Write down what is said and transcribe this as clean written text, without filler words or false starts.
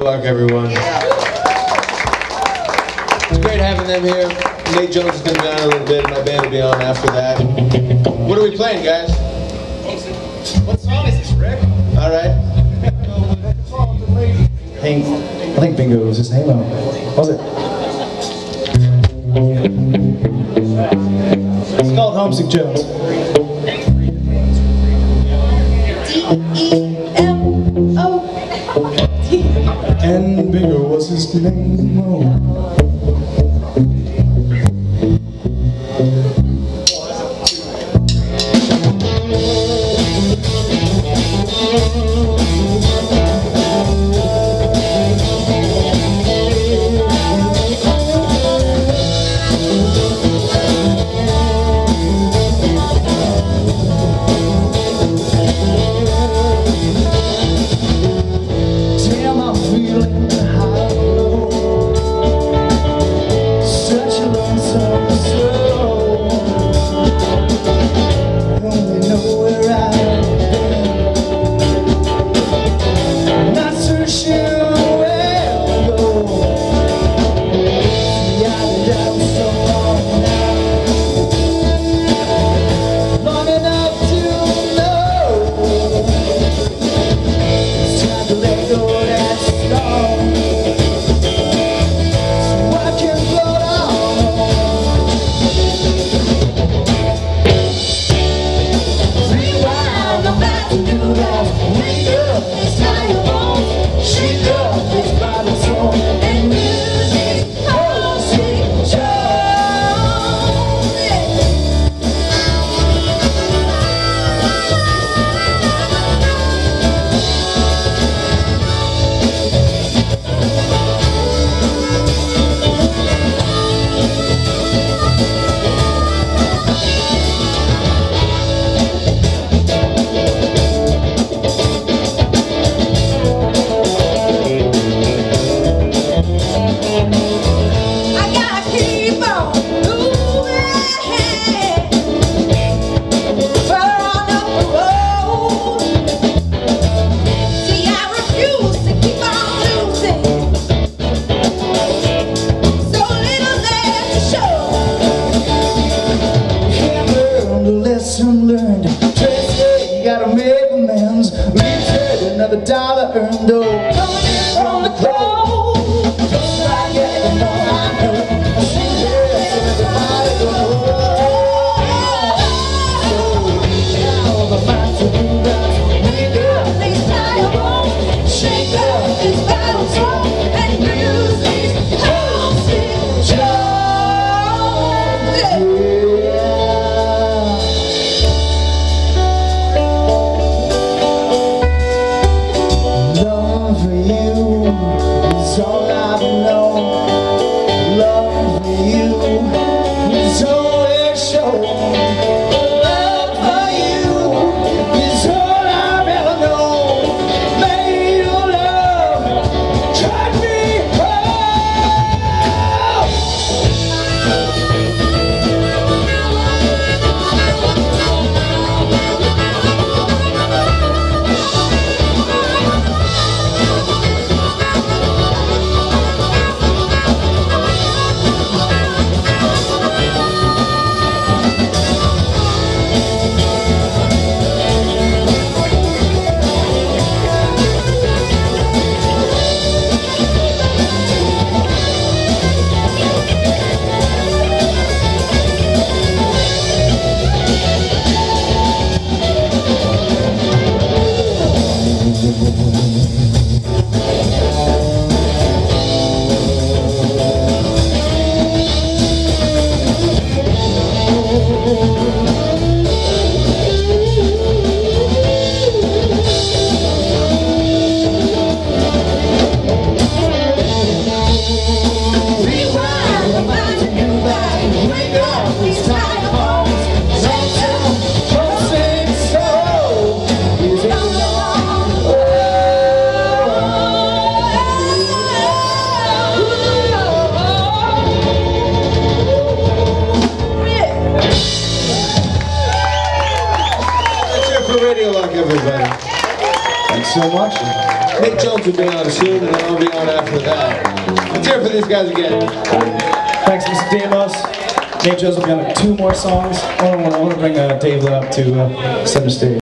Luck, everyone. It's great having them here. Nate Jones is going to be on in a little bit. My band will be on after that. What are we playing, guys? What song is this, Rick? All right. I think Bingo was his name. What was it? It's called Homesick Jones. D-E-M-O-T. And Bingo was his name. Another dollar earned, oh, coming in from the cold. Just like it, you know I know. I see this and everybody goes, oh, now the mind to do that. Wake up, these tire bones, shake up this battle song, and use these homesick Jones. Love for you is all I've known. Love for you is all it shows. Love for you is all I've ever known. May your love drive me Radio Luck, everybody. Thanks so much. Nate Jones will be on soon, and I'll be on after that. Let's hear it for these guys again. Thanks, Mr. Demos. Nate Jones will be on 2 more songs. I want to bring Dave up to center stage.